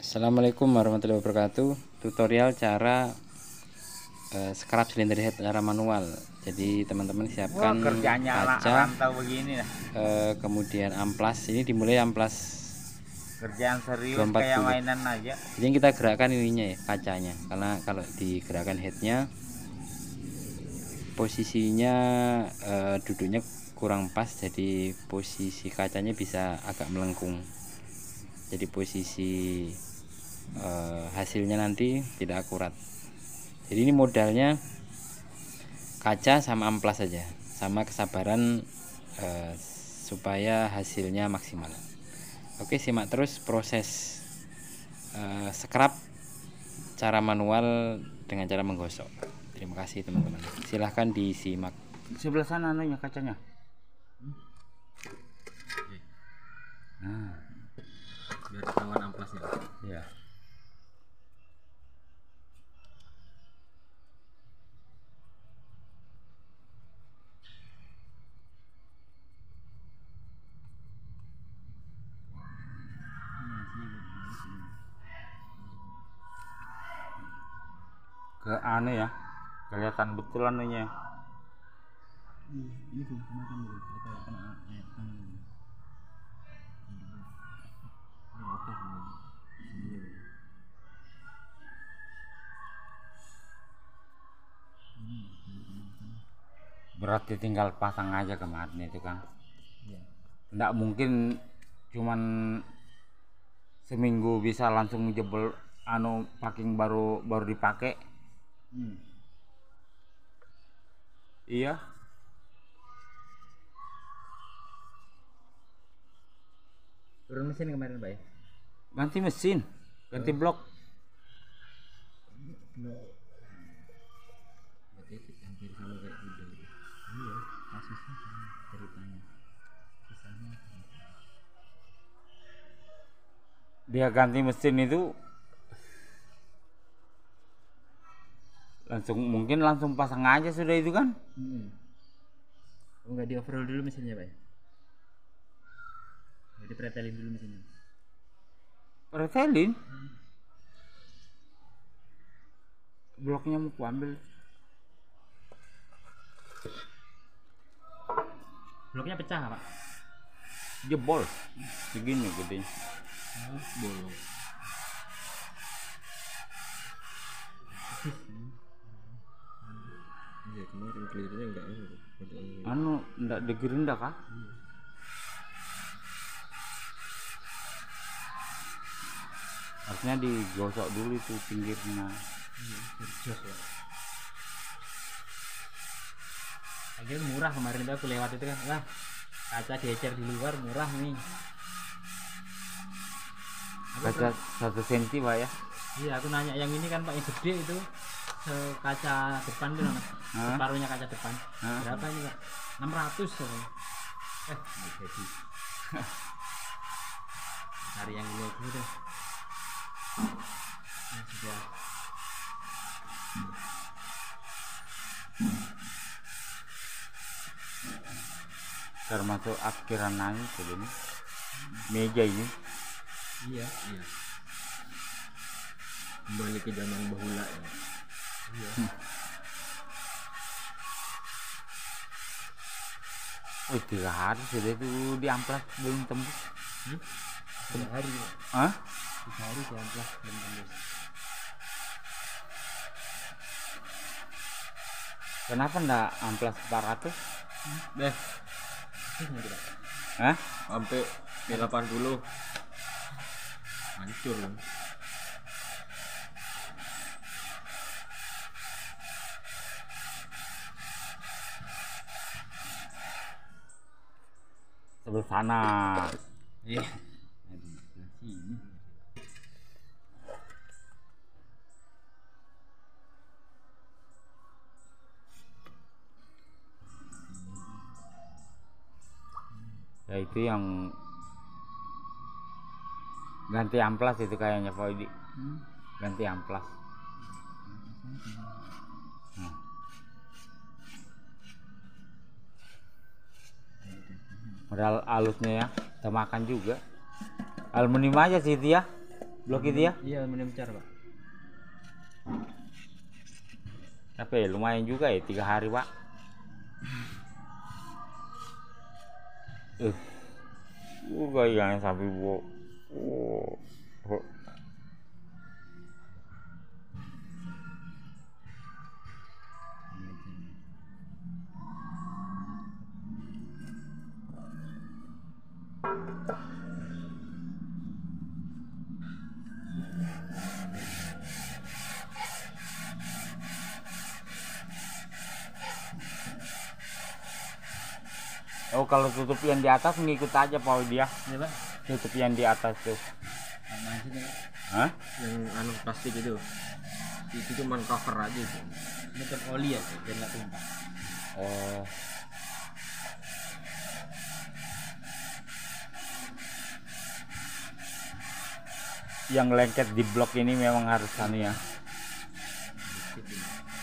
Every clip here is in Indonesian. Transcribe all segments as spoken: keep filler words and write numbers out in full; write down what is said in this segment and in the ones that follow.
Assalamualaikum warahmatullahi wabarakatuh. Tutorial cara uh, scrub silinder head secara manual. Jadi teman-teman siapkan Wah, kerjanya kaca, rantau begini lah. Uh, kemudian amplas. Ini dimulai amplas Kerjaan serius dua ratus empat puluh. kayak mainan aja. Jadi yang kita gerakkan ininya ya, kacanya. Karena kalau digerakkan headnya, posisinya uh, duduknya kurang pas. Jadi posisi kacanya bisa agak melengkung. Jadi posisi Uh, hasilnya nanti tidak akurat. Jadi ini modalnya kaca sama amplas saja, sama kesabaran uh, supaya hasilnya maksimal. Oke, simak terus proses uh, scrub cara manual dengan cara menggosok. Terima kasih teman-teman. Silahkan disimak. Sebelah sana anunya kacanya. Nah, biar ketahuan amplasnya. Ya. Ke anu ya, kelihatan betul anunya. Ini tuh kemakan dulu apa ya kena air tangan ini apa sih Berarti tinggal pasang aja kemarin itu kan. ya. Nggak mungkin cuman seminggu bisa langsung jebol anu packing baru baru dipakai. hmm. Iya. Turun mesin kemarin Pak ya? Ganti mesin, ganti blok. Berarti hampir sama kayak udah gitu. Iya, kasusnya sama ceritanya. Sisanya Dia ganti mesin itu langsung mungkin langsung pasang aja sudah itu kan. hmm. Oh, nggak di overhaul dulu mesinnya Pak ya? Jadi pretelin dulu mesinnya. Pretelin. Bloknya mau kuambil. Bloknya pecah nggak Pak? Jebol. Segini gede. Oh, bolong. Iya kemarin clearnya enggak ada. Anu ndak digerinda kah? Harusnya digosok dulu itu pinggirnya. Iya, jos ya. Akhirnya murah kemarin itu aku lewat itu kan, wah kaca diecer di luar murah nih. Aku Kaca satu senti pak ya? Iya, aku nanya yang ini kan Pak yang gede itu se- kaca depan itu mas, Hah? separuhnya kaca depan. Hah? Berapa ini Pak? enam ratus ya. Eh, nggak jadi. Cari yang ini aja deh. Nah, sudah. Termasuk akhiran nanya ini. Meja ini. Iya, iya. Kembali ke zaman bahula ya. Iya. Oh tiga hari sudah itu di amplas belum tembus. Hmm? Tiga hari Pak. Hah? Tiga hari di amplas belum tembus. Kenapa ndak amplas empat ratus? Deh. Ini nanti Pak. Hah? Sampai delapan puluh. Hancur kan. Sebelah sana. Iya. Ada sebelah sini. Ya itu yang ganti amplas itu kayaknya Pak Edi. Hmm. Ganti amplas. Nah. Modal halusnya ya, kita makan juga. Aluminium aja sih itu ya. Blok itu ya? Iya, aluminium car pak. Tapi lumayan juga ya tiga hari pak. Eh, juga yang sampai bu. Oh. Oh. Oh kalau tutup yang di atas ngikut aja Pak dia. Ini pak. Tutup yang di atas tuh. Mana sih pak? Hah? Yang anu plastik itu. Itu cuma cover aja itu. Ini kan oli ya, biar nggak tumpah. Oh. Yang lengket di blok ini memang harus anu ya. Dikit ini.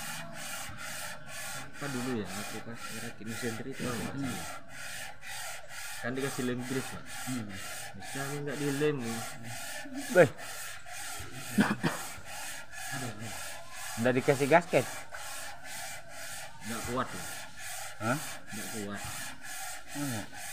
Apa dulu ya aku pas ngerakit mesin itu hmm. Kan dikasih lem grease pak. Hmm. Misalnya nggak dilem nih. Beh. Nggak dikasih gasket. Nggak kuat loh. Hah? Nggak kuat. Oh,